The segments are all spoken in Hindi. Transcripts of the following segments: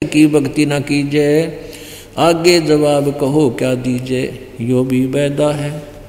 की भक्ति न कीजिए, आगे जवाब कहो क्या दीजिए, यो भी बैदा है।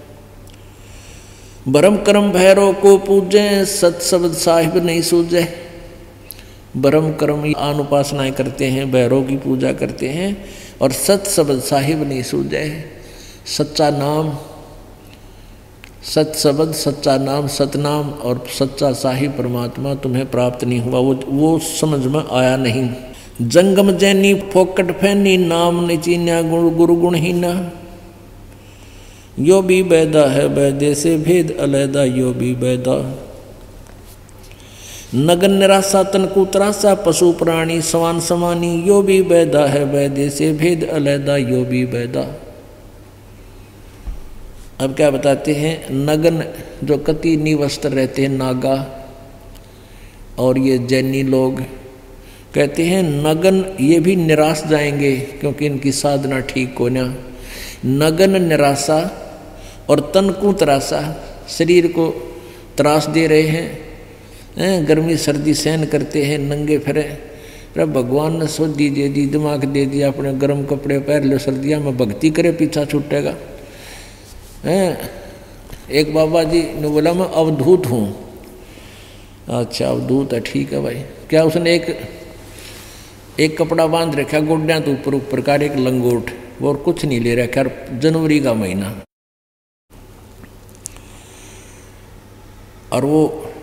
भरम कर्म भैरव को पूजे, सत शब्द साहिब नहीं सूझे। भरम कर्म अनुपासनाएं करते हैं, भैरव की पूजा करते हैं और सत शब्द साहिब नहीं सूझे। सच्चा नाम, सत शब्द, सच्चा नाम, सतनाम और सच्चा साहिब परमात्मा तुम्हें प्राप्त नहीं हुआ, वो समझ में आया नहीं। जंगम जैनी फोकट फैनी, नाम ने चीन्या गुरु गुणहीना। यो भी बैदा है बैदे से भेद अलैदा, यो भी बैदा। नगन निराशा तन कुतरासा, पशु प्राणी समान समानी। यो भी बैदा है बैदे से भेद अलैदा, यो भी बैदा। अब क्या बताते हैं, नगन जो कति निवस्त्र रहते हैं नागा, और ये जैनी लोग कहते हैं नगन ये भी निराश जाएंगे क्योंकि इनकी साधना ठीक को ना। नगन निराशा और तन को त्रासा, शरीर को त्रास दे रहे हैं, गर्मी सर्दी सहन करते हैं, नंगे फिरे। अरे भगवान ने सोची दे दी, दिमाग दे दिया, अपने गर्म कपड़े पहन लो, सर्दियाँ में भक्ति करे पीछा छूटेगा। एक बाबा जी ने बोला मैं अवधूत हूँ। अच्छा अवधूत है, ठीक है भाई। क्या उसने एक कपड़ा बांध रखा गोड्या तो ऊपर ऊपर का, एक लंगोट, वो और कुछ नहीं ले रखा। जनवरी का महीना, और वो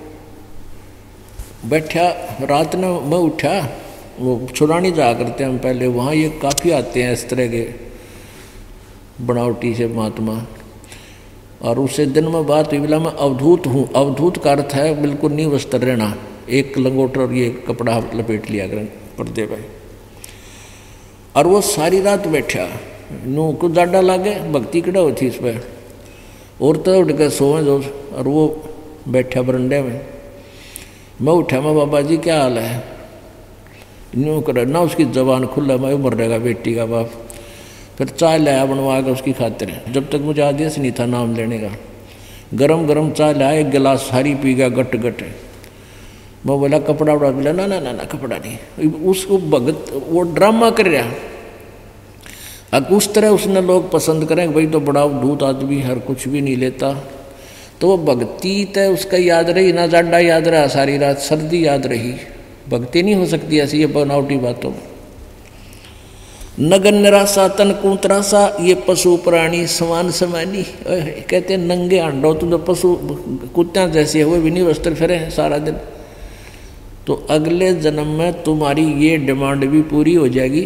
बैठा, रात में मैं उठा, वो छुड़ानी जा करते हैं हम पहले, वहाँ ये काफ़ी आते हैं इस तरह के बनावटी से महात्मा। और उससे दिन में बात हुई, बोला मैं अवधूत हूँ। अवधूत का अर्थ है बिल्कुल नहीं वस्त्र रहना, एक लंगोट और ये कपड़ा लपेट लिया करें पर्दे पे। और वो सारी रात बैठा, नू कुछ डाडा लागे, भक्ति कड़ा हुई थी इस पर, और तो उठ के सोए जो। और वो बैठा बरंडे में, मैं उठा, मैं बाबा जी क्या हाल है, न्यू कर ना। उसकी जबान खुला, मैं मर रहेगा बेटी का बाप। फिर चाय लाया बनवा के उसकी खातिर, जब तक मुझे आदेश नहीं था नाम लेने का। गरम गरम चाय लाया, एक गिलास सारी पी गया गट गट। मैं बोला कपड़ा उड़ा, बोला ना ना ना ना कपड़ा नहीं। उसको भगत वो ड्रामा कर रहा। अब उस तरह उसने लोग पसंद करें भाई तो बड़ा धूत आदमी हर कुछ भी नहीं लेता, तो वो भक्ति तय उसका याद रही ना, जाडा याद रहा, सारी रात सर्दी याद रही। भक्ति नहीं हो सकती ऐसी ये बनावटी बातों में। नगन निराशा तन कुतरासा, ये पशु प्राणी समान समानी। कहते हैं नंगे अंडो, तुम तो पशु कुत्तियाँ जैसे हुए भी नहीं वस्त्र फिरे सारा दिन, तो अगले जन्म में तुम्हारी ये डिमांड भी पूरी हो जाएगी।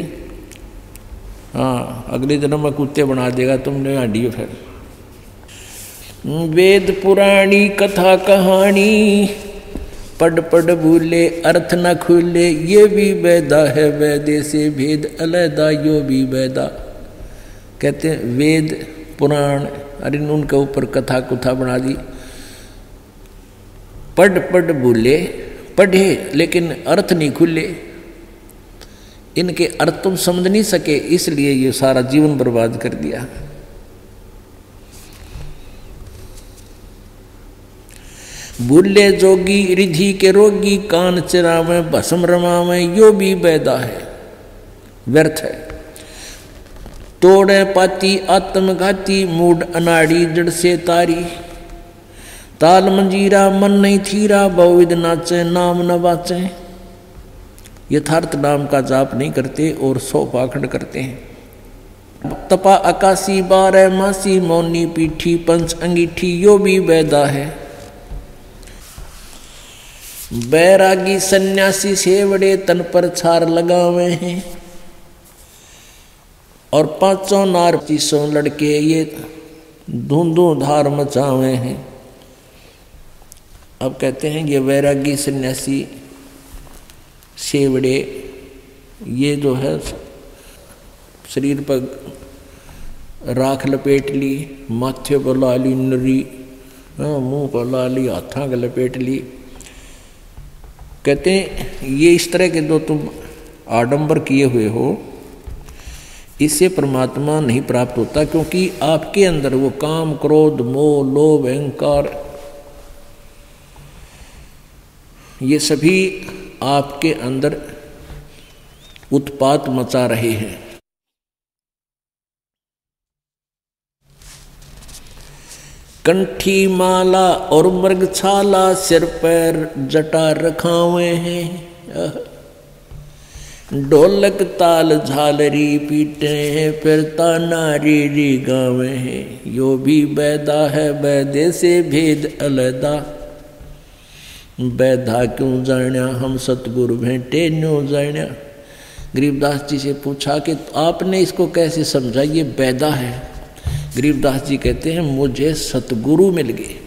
हाँ, अगले जन्म में कुत्ते बना देगा तुमने हड्डियों। फिर वेद पुराणी कथा कहानी, पढ़ पढ़ भूले अर्थ न खुले। ये भी बैदा है वैदे से भेद अलैदा, यो भी बैदा। कहते हैं वेद पुराण, अरे उनके ऊपर कथा कुथा बना दी। पढ़ पढ़ भूले, पढ़े लेकिन अर्थ नहीं खुले, इनके अर्थ तुम समझ नहीं सके, इसलिए ये सारा जीवन बर्बाद कर दिया। भूले जोगी रिधि के रोगी, कान चिरावे भस्म रमावे। यो भी बैदा है, व्यर्थ है। तोड़े पाती आत्मघाती, मूड अनाड़ी जड़ से तारी। ताल मंजीरा मन नहीं थीरा, बहुविध नाचे नाम न बाचे। यथार्थ नाम का जाप नहीं करते और 100 पाखंड करते हैं। तपा आकाशी 12 मासी, मौनी पीठी पंच अंगीठी। यो भी बैदा है। बैरागी सन्यासी सेवड़े, तन पर छार लगावे हैं। और 5 नार 25 लड़के, ये धूंधू धार मचावे हैं। अब कहते हैं ये वैरागी सन्यासी सेवड़े, ये जो है शरीर पर राख लपेट ली, माथे पर ला ली नरी, मुंह पर ला ली, हाथों को लपेट ली। कहते हैं ये इस तरह के जो तुम आडंबर किए हुए हो, इससे परमात्मा नहीं प्राप्त होता, क्योंकि आपके अंदर वो काम क्रोध मोह लोभ अहंकार ये सभी आपके अंदर उत्पात मचा रहे हैं। कंठी माला और मृगछाला सिर पैर जटा रखावे हैं। ढोलक ताल झालरी पीटे हैं, फिर ताना री गावे हैं। यो भी बैदा है बैदे से भेद अलैदा, बैधा क्यों जाण्या हम सतगुरु भेंटे न्यों जाण्या। गरीबदास जी से पूछा कि आपने इसको कैसे समझा, ये बैदा है। गरीबदास जी कहते हैं मुझे सतगुरु मिल गए,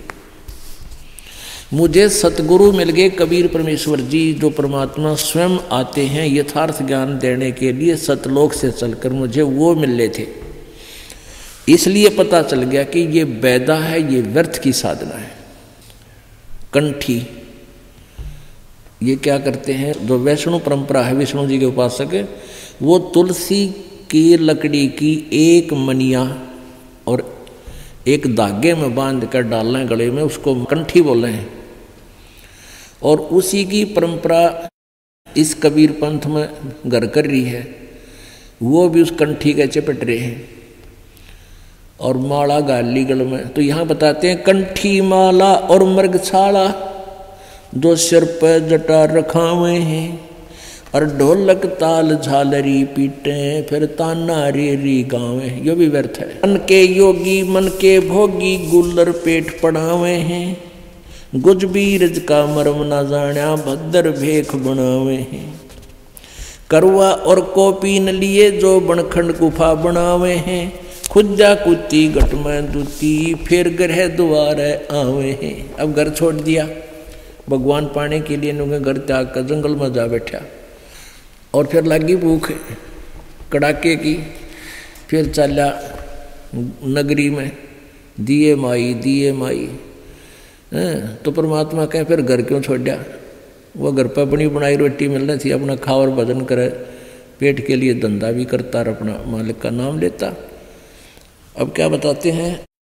मुझे सतगुरु मिल गए। कबीर परमेश्वर जी जो परमात्मा स्वयं आते हैं यथार्थ ज्ञान देने के लिए सतलोक से चलकर, मुझे वो मिले थे। इसलिए पता चल गया कि ये बैदा है, ये व्यर्थ की साधना है। कंठी ये क्या करते हैं, जो वैष्णु परंपरा है, विष्णु जी के उपासक है, वो तुलसी की लकड़ी की एक मनिया और एक धागे में बांध कर डाल रहे हैं गले में, उसको कंठी बोल रहे हैं। और उसी की परंपरा इस कबीर पंथ में घर कर रही है, वो भी उस कंठी के चपट रहे हैं और माला गाली गल में। तो यहाँ बताते हैं कंठी माला और मृगछाला जो सिर पर जटा रखावे हैं, और ढोलक ताल झालरी पीटे फिर ताना री गावे। यो भी व्यर्थ है। मन के योगी मन के भोगी गुल्लर पेट पड़ावे हैं, गुजबीरज का मर्म न जाण्या भद्र भेख बनावे हैं। करवा और कोपी न लिए जो बनखंड गुफा बनावे हैं, खुजा कुत्ती घट में दूती फिर ग्रह द्वार आवे हैं। अब घर छोड़ दिया भगवान पाने के लिए, नुगे घर त्याग कर जंगल में जा बैठा और फिर लगी भूख कड़ाके की। फिर चला नगरी में दिए माई तो परमात्मा कहे फिर घर क्यों छोड़ा। वह घर पर बनी बनाई रोटी मिलनी थी, अपना खा और भजन करे, पेट के लिए धंधा भी करता और अपना मालिक का नाम लेता। अब क्या बताते हैं,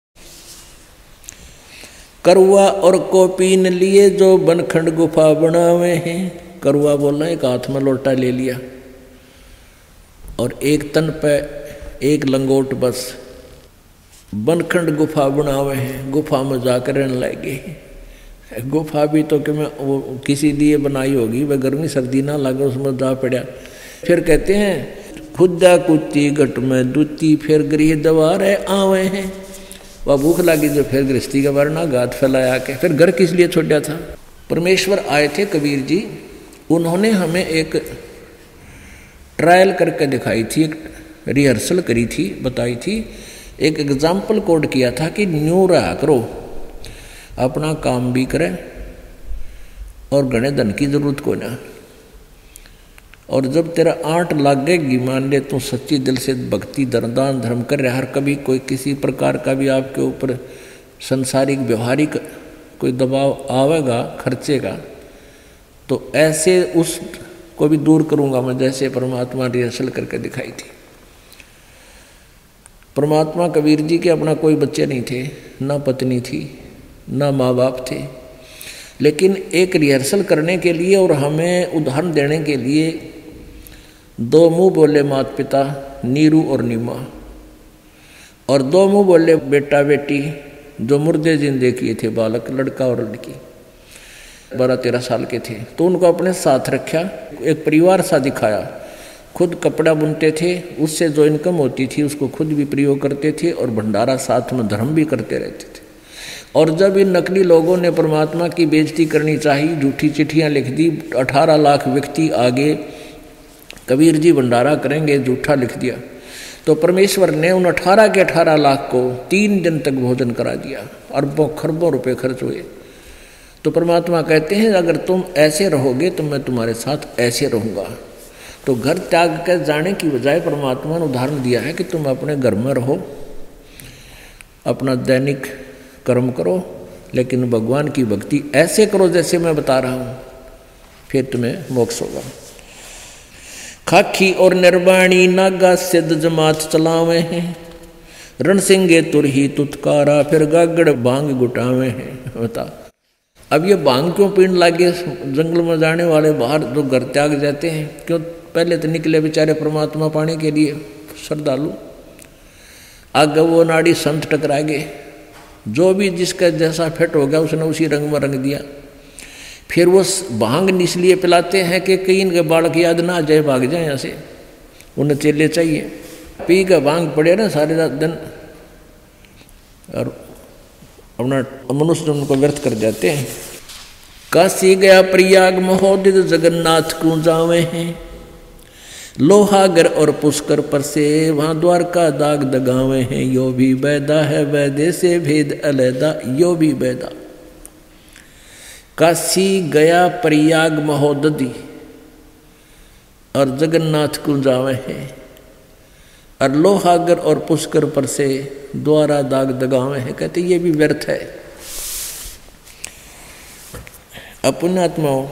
करुआ और कोपीन लिए जो बनखंड गुफा बनावे हैं। करुआ बोलना एक हाथ में लोटा ले लिया और एक तन पे एक लंगोट, बस बनखंड गुफा बनावे हैं। गुफा में जाकर रहने लगे। गुफा भी तो कि मैं वो किसी लिए बनाई होगी, वह गर्मी सर्दी ना लगे उसमें जा पड़ा। फिर कहते हैं खुदा कुत्ती घट में दूती फिर गृह द्वार आवे हैं। वह भूख लगी जो फिर गृहस्थी का वरना गात फैलाया के फिर घर किस लिए छोड़ा था। परमेश्वर आए थे कबीर जी, उन्होंने हमें एक ट्रायल करके दिखाई थी, एक रिहर्सल करी थी, बताई थी, एक एग्जाम्पल कोड किया था कि न्यू रहा करो, अपना काम भी करे और घने धन की जरूरत को ना। और जब तेरा आंट लागेगी, मान ले तू सच्ची दिल से भक्ति दान धर्म कर रहा, हर कभी कोई किसी प्रकार का भी आपके ऊपर संसारिक व्यवहारिक कोई दबाव आवेगा खर्चे का, तो ऐसे उस को भी दूर करूंगा मैं, जैसे परमात्मा रिहर्सल करके दिखाई थी। परमात्मा कबीर जी के अपना कोई बच्चे नहीं थे, ना पत्नी थी, ना माँ बाप थे, लेकिन एक रिहर्सल करने के लिए और हमें उदाहरण देने के लिए दो मुंह बोले माता पिता नीरू और नीमा, और दो मुंह बोले बेटा बेटी जो मुर्दे जिंदे किए थे, बालक लड़का और लड़की 12-13 साल के थे। तो उनको अपने साथ रखा, एक परिवार सा दिखाया। खुद कपड़ा बुनते थे, उससे जो इनकम होती थी उसको खुद भी प्रयोग करते थे और भंडारा साथ में धर्म भी करते रहते थे। और जब इन नकली लोगों ने परमात्मा की बेइज्जती करनी चाहिए, झूठी चिट्ठियाँ लिख दी, 18 लाख व्यक्ति आगे कबीर जी भंडारा करेंगे, झूठा लिख दिया, तो परमेश्वर ने उन 18 के 18 लाख को 3 दिन तक भोजन करा दिया, अरबों खरबों रुपए खर्च हुए। तो परमात्मा कहते हैं अगर तुम ऐसे रहोगे तो मैं तुम्हारे साथ ऐसे रहूँगा। तो घर त्याग कर जाने की बजाय परमात्मा ने उदाहरण दिया है कि तुम अपने घर में रहो, अपना दैनिक कर्म करो, लेकिन भगवान की भक्ति ऐसे करो जैसे मैं बता रहा हूँ, फिर तुम्हें मोक्ष होगा। खाखी और निर्वाणी नागा सिद्ध जमात चलावे हैं, रणसिंगे तुरही तुतकारा फिर गागड़ भांग गुटावे हैं। बता अब ये भांग क्यों पीने लागे जंगल में जाने वाले, बाहर जो घर त्याग जाते हैं, क्यों पहले तो निकले बेचारे परमात्मा पाने के लिए श्रद्धालु, आगे वो नाड़ी संत टकरा गए, जो भी जिसका जैसा फिट हो गया उसने उसी रंग में रंग दिया। फिर वो भांग इसलिए पिलाते हैं कि कहीं इनके बालक याद ना आ जाए, भाग जाए यहाँ से, उन्हें चेले चाहिए। पी का भांग पड़े ना सारे दिन और अपना मनुष्य उनको व्यर्थ कर जाते हैं। काशी गया प्रयाग महोदित जगन्नाथ को जावे हैं, लोहागर और पुष्कर पर से वहाँ द्वारका दाग दगावे हैं। यो भी बैदा है वैदे से भेद अलैदा, यो भी बैदा। काशी गया प्रयाग महोदधि और जगन्नाथ को जावे हैं, और लोहागर और पुष्कर पर से द्वारा दाग दगावे हैं। कहते ये भी व्यर्थ है। अपने आत्माओं,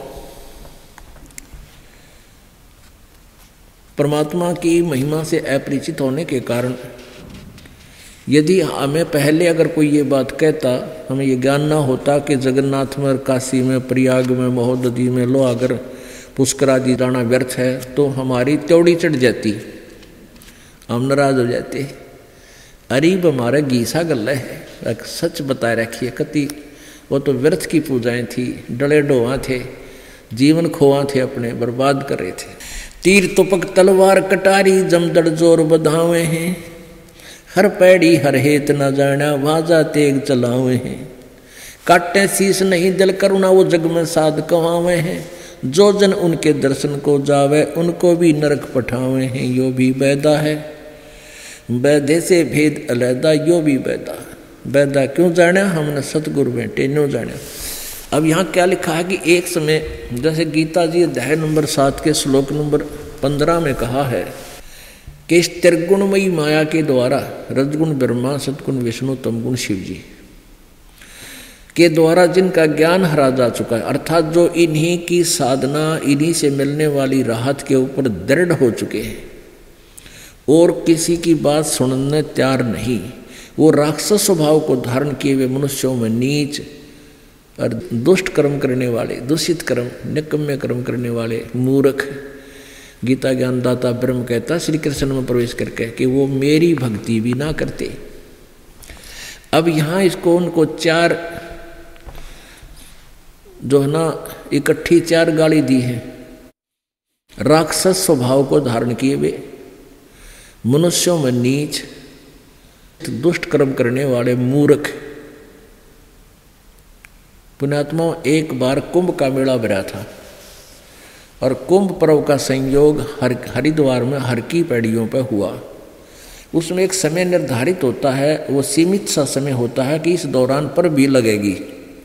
परमात्मा की महिमा से अपरिचित होने के कारण यदि हमें पहले अगर कोई ये बात कहता, हमें ये ज्ञान ना होता कि जगन्नाथ में, काशी में, प्रयाग में, महोदधि में, लोहागर पुष्कर आदि जाना व्यर्थ है, तो हमारी त्योड़ी चढ़ जाती, हम नाराज हो जाते। अरीब हमारा गीसा गल्ला है, सच बताए रखिए। कति वो तो व्यर्थ की पूजाएं थी, डले डोहा थे, जीवन खोआ थे, अपने बर्बाद कर रहे थे। तीर तुपक तलवार कटारी जमदड़ जोर बधावे हैं, हर पैड़ी हर हेत न जाना वाजा तेग चलावे हैं। काटे शीस नहीं दिल करुणा वो जग में साध कहावे हैं, जो जन उनके दर्शन को जावे उनको भी नरक पठावे हैं। यो भी बैदा है बैदे से भेद अलैदा, यो भी बैदा। बैदा क्यों जाना, हमने सतगुरु बेटे न्यों जाना। अब यहाँ क्या लिखा है कि एक समय, जैसे गीता जी अध्याय नंबर 7 के श्लोक नंबर 15 में कहा है कि इस त्रिगुणमयी माया के द्वारा, रजगुण ब्रह्मा, सतगुण विष्णु, तमगुण शिव जी के द्वारा जिनका ज्ञान हरा जा चुका है, अर्थात जो इन्हीं की साधना, इन्हीं से मिलने वाली राहत के ऊपर दृढ़ हो चुके हैं और किसी की बात सुनने तैयार नहीं, वो राक्षस स्वभाव को धारण किए हुए मनुष्यों में नीच और दुष्ट कर्म करने वाले, दूषित कर्म, निकम्मे कर्म करने वाले मूर्ख, गीता ज्ञानदाता ब्रह्म कहता श्री कृष्ण में प्रवेश करके कि वो मेरी भक्ति भी ना करते। अब यहाँ इसको उनको 4 जो है ना इकट्ठी 4 गाली दी है। राक्षस स्वभाव को धारण किए हुए, मनुष्यों में नीच, दुष्ट कर्म करने वाले मूर्ख। पुण्यात्माओं, एक बार कुंभ का मेला भरा था और कुंभ पर्व का संयोग हरिद्वार में हर की पैड़ियों पर हुआ। उसमें एक समय निर्धारित होता है, वो सीमित सा समय होता है कि इस दौरान पर भी लगेगी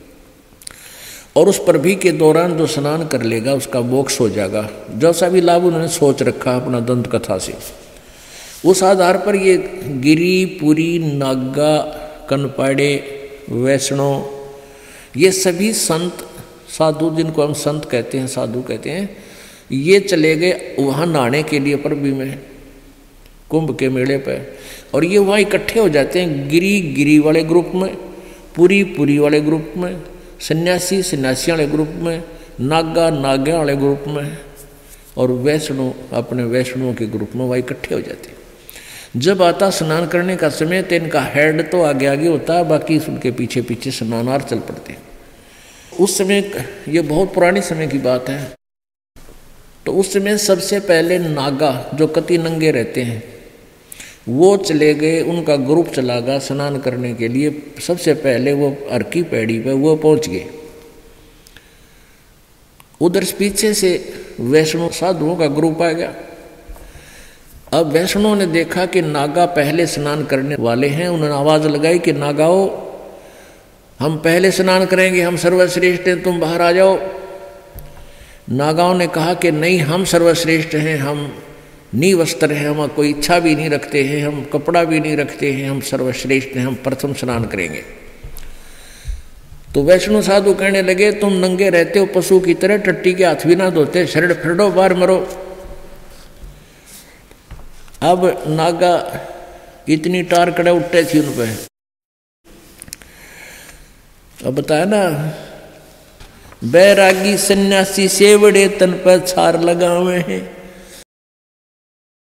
और उस पर भी के दौरान जो स्नान कर लेगा उसका मोक्ष हो जाएगा। जैसा भी लाभ उन्होंने सोच रखा अपना दंत कथा से, उस आधार पर ये गिरी, पुरी, नागा, कनपाड़े, वैष्णव, ये सभी संत साधु, जिनको हम संत कहते हैं, साधु कहते हैं, ये चले गए वहाँ नहाने के लिए परबी में, कुंभ के मेले पर। और ये वहाँ इकट्ठे हो जाते हैं, गिरी वाले ग्रुप में, पुरी वाले ग्रुप में, सन्यासी वाले ग्रुप में, नागा वाले ग्रुप में, और वैष्णो अपने वैष्णों के ग्रुप में वहाँ इकट्ठे हो जाते हैं। जब आता स्नान करने का समय तो इनका हेड तो आगे होता है, बाकी उनके पीछे पीछे स्नानार चल पड़ते हैं। उस समय, ये बहुत पुराने समय की बात है, तो उस समय सबसे पहले नागा जो कति नंगे रहते हैं वो चले गए, उनका ग्रुप चला गया स्नान करने के लिए। सबसे पहले वो हर की पैड़ी पे वो पहुंच गए। उधर पीछे से वैष्णव साधुओं का ग्रुप आ गया। अब वैष्णव ने देखा कि नागा पहले स्नान करने वाले हैं, उन्होंने आवाज लगाई कि नागाओ, हम पहले स्नान करेंगे, हम सर्वश्रेष्ठ हैं, तुम बाहर आ जाओ। नागाओं ने कहा कि नहीं, हम सर्वश्रेष्ठ हैं, हम निवस्त्र हैं, हम कोई इच्छा भी नहीं रखते हैं, हम कपड़ा भी नहीं रखते हैं, हम सर्वश्रेष्ठ हैं, हम प्रथम स्नान करेंगे। तो वैष्णव साधु कहने लगे, तुम नंगे रहते हो पशु की तरह, टट्टी के हाथ भी ना धोते, शरण फिरडो, बाहर मरो। अब नागा इतनी टार कड़े उठे थी उन पर। अब बताया ना, बैरागी सन्यासी सेवड़े तन पर छार लगावे हैं,